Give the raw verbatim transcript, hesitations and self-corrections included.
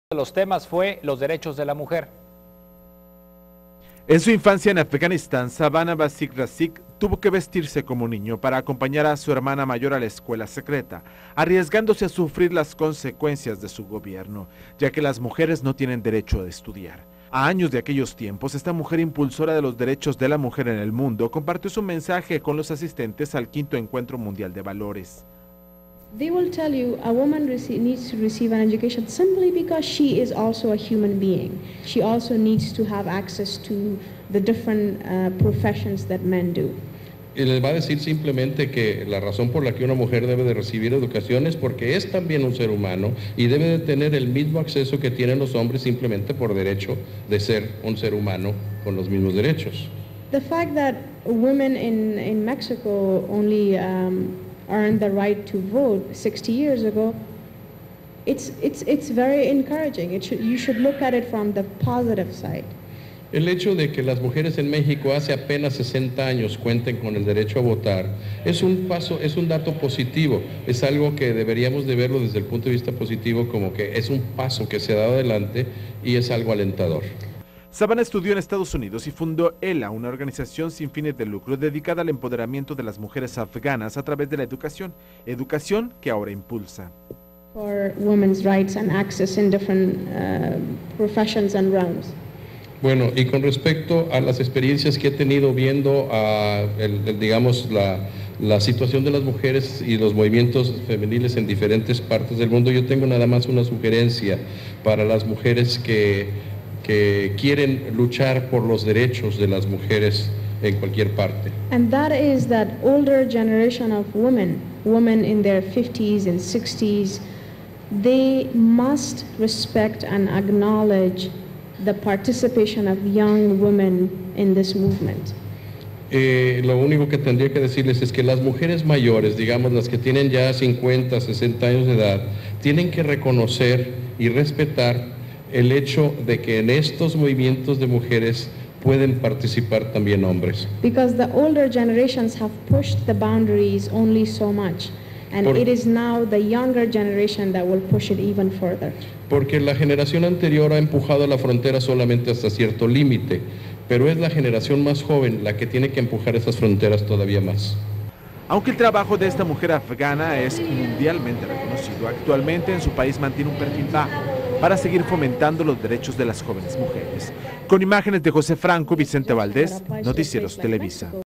de los temas fue los derechos de la mujer. En su infancia en Afganistán, Savannah Basik Razik tuvo que vestirse como niño para acompañar a su hermana mayor a la escuela secreta, arriesgándose a sufrir las consecuencias de su gobierno, ya que las mujeres no tienen derecho a estudiar. A años de aquellos tiempos, esta mujer impulsora de los derechos de la mujer en el mundo compartió su mensaje con los asistentes al quinto Encuentro Mundial de Valores. They will tell you a woman needs to receive an education simply because she is also a human being. She also needs to have access to the different uh, professions that men do. Y les va a decir simplemente que la razón por la que una mujer debe de recibir educación es porque es también un ser humano y debe de tener el mismo acceso que tienen los hombres simplemente por derecho de ser un ser humano con los mismos derechos. The fact that women in, in Mexico only um, earned the right to vote sixty years ago, it's, it's, it's very encouraging. It should, you should look at it from the positive side. El hecho de que las mujeres en México hace apenas sesenta años cuenten con el derecho a votar es un paso, es un dato positivo, es algo que deberíamos de verlo desde el punto de vista positivo como que es un paso que se ha dado adelante y es algo alentador. Savannah estudió en Estados Unidos y fundó ELA, una organización sin fines de lucro dedicada al empoderamiento de las mujeres afganas a través de la educación, educación que ahora impulsa. For women's rights and access in different uh, professions and realms. Bueno, y con respecto a las experiencias que he tenido viendo, uh, el, el, digamos, la, la situación de las mujeres y los movimientos femeniles en diferentes partes del mundo, yo tengo nada más una sugerencia para las mujeres que, que quieren luchar por los derechos de las mujeres en cualquier parte. And that is that older generation of women, women in their fifties and sixties, they must respect and acknowledge the participation of young women in this movement. Eh, lo único que tendría que decirles es que las mujeres mayores, digamos las que tienen ya cincuenta, sesenta años de edad, tienen que reconocer y respetar el hecho de que en estos movimientos de mujeres pueden participar también hombres. Because the older generations have pushed the boundaries only so much. And Por, it is now the younger generation that will push it even further. Porque la generación anterior ha empujado la frontera solamente hasta cierto límite, pero es la generación más joven la que tiene que empujar esas fronteras todavía más. Aunque el trabajo de esta mujer afgana es mundialmente reconocido, actualmente en su país mantiene un perfil bajo para seguir fomentando los derechos de las jóvenes mujeres. Con imágenes de José Franco, Vicente Valdés, Noticieros Televisa.